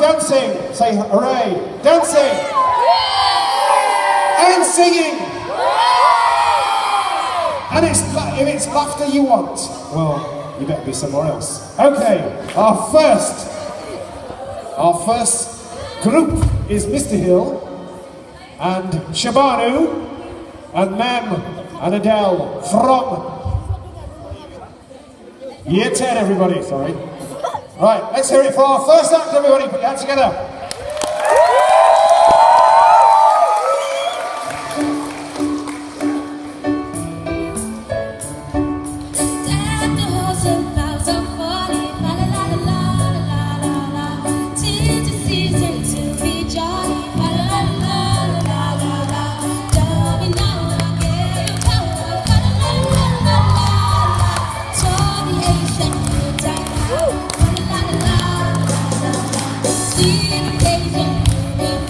Dancing, say hooray. Dancing. And singing. And if it's laughter you want, well, you better be somewhere else. Okay, our first group is Mr. Hill and Shabanu and Mem and Adele from Year 10, everybody, sorry. Right, let's hear it for our first act, everybody. Put your hands together. See the occasion.